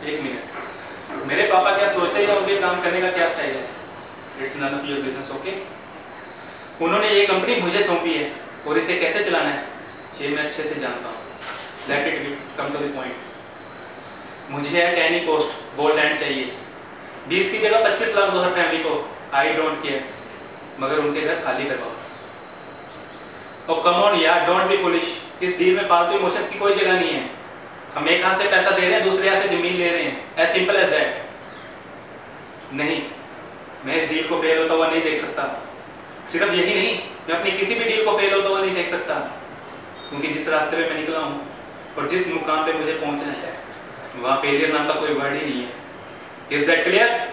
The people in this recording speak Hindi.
एक मिनट, मेरे पापा क्या सोचते हैं, उनके काम करने का क्या स्टाइल है, it's none of your business. Okay, उन्होंने ये कंपनी मुझे सौंपी है और इसे कैसे चलाना है ये मैं अच्छे से जानता हूँ। Let it come to the point. मुझे एट एनी कॉस्ट वो लैंड चाहिए, 20 की जगह 25 लाख दो हर फैमिली को, आई डोंट केयर, मगर उनके घर खाली करवाओ। और कम ऑन यार, डोंट बी फुलिश, इस डील में फालतू इमोशंस की कोई जगह नहीं है। हम एक हाथ से पैसा दे रहे हैं, दूसरे हाथ से जमीन ले रहे हैं, एज सिंपल एज दैट। नहीं, मैं इस डील को फेल होता हुआ नहीं देख सकता। सिर्फ यही नहीं, मैं अपनी किसी भी डील को फेल होता हुआ नहीं देख सकता, क्योंकि जिस रास्ते पे मैं निकला हूँ और जिस मुकाम पे मुझे पहुंचना है वहाँ फेलियर नाम का कोई वर्ड ही नहीं है। Is that clear?